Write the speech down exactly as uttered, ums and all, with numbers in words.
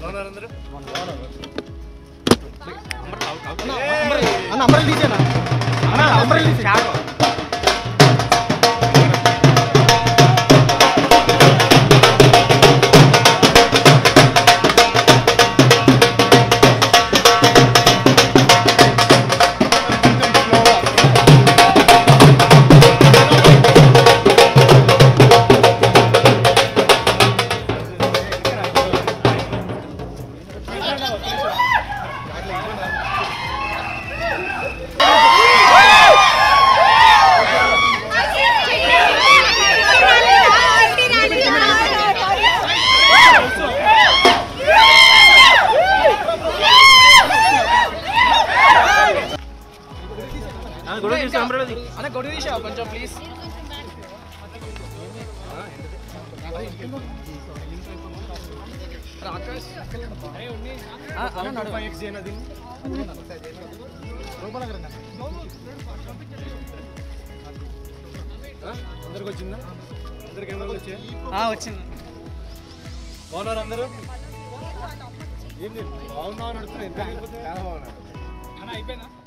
అన్న అంబరెల్ తీసేనా అన్న అంబరెల్ తీసే అన్న గొడవ తీసావు కొంచెం ప్లీజ్ రాకేష్ అందరికి వచ్చిందా అందరికి అందరికి వచ్చా వచ్చింది బాగున్నారు అందరూ ఏం బాగున్నా అని అడుగుతున్నా ఎంత అయిపోతుంది అయిపోయినా